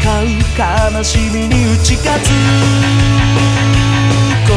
う悲しみに打ち勝つこと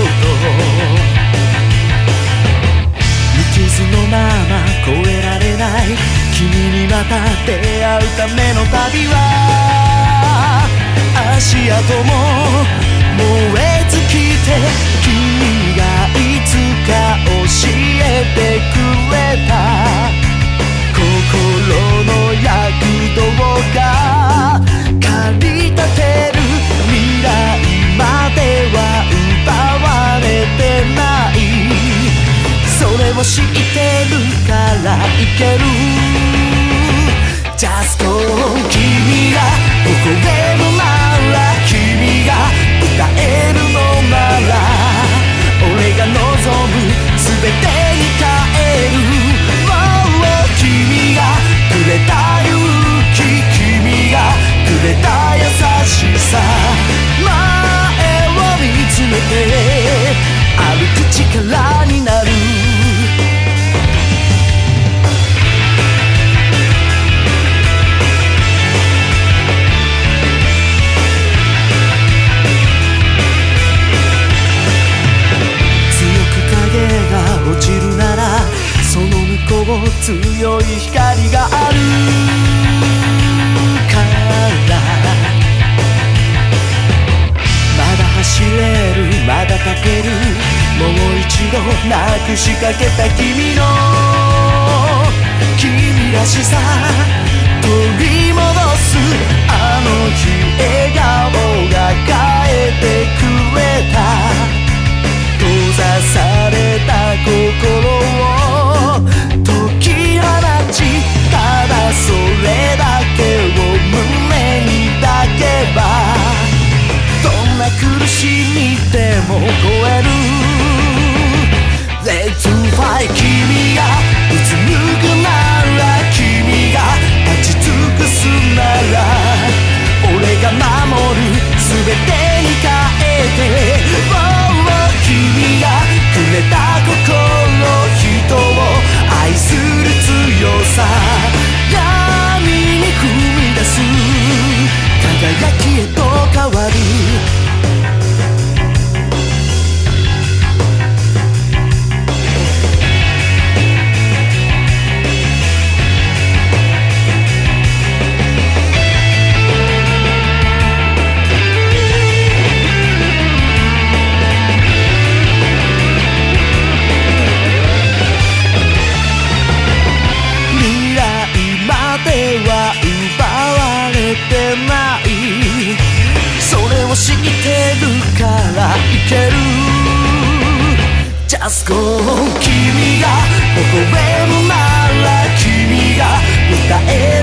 無傷のまま越えられない君にまた出会うための旅は足跡も燃え尽きて君がいつか教えてくれた心の躍動が駆り立てる未来までは奪われてないそれを知ってるからいける Just go 君が微笑むなら君が歌えるのなら俺が望む全てに変える君がくれた勇気君がくれた優しさ前を見つめて歩く力になる強く影が落ちるならその向こう強い光があるからまだ走れるまだ立てるもう一度なくしかけた君の君らしさ取り戻すあの日笑顔が変えてくれた閉ざされた心を解き放ちただそれだけを胸に抱けばどんな苦しみでも超える Let's fight 君がうつむくなら君が立ち尽くすなら俺が守る全てに変えて、君がくれた心人を愛する強さ闇に踏み出す輝きへと変わる知ってるからいける Just go 君が微笑むなら君が歌える